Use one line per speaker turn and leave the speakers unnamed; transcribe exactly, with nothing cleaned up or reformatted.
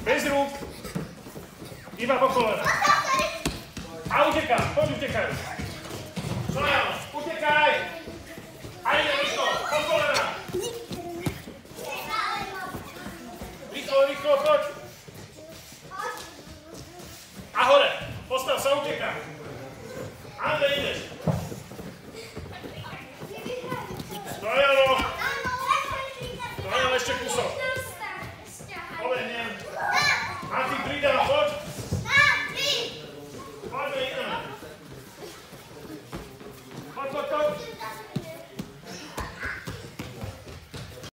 Bez rúk. Iba po kolena. A utekám, poď utekaj. Šojano, utekaj. Aj ide rýchlo, po kolena. Rýchlo, rýchlo, poď. A hore, postav sa, utekám. Andrej,